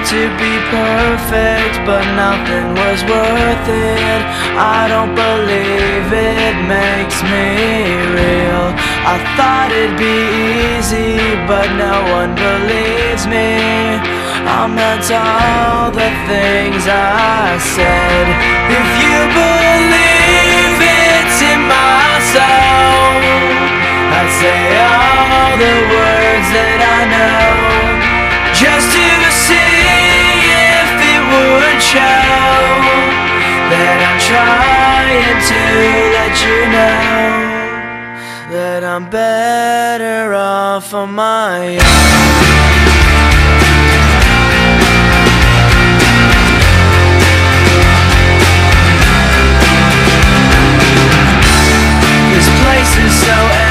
to be perfect, but nothing was worth it. I don't believe it makes me real. I thought it'd be easy, but no one believes me. I meant all the things I said. If you believe it's in my soul, I'd say all the words that I know, just to see if it would show that I'm trying to let you know that I'm better off on my own. This place is so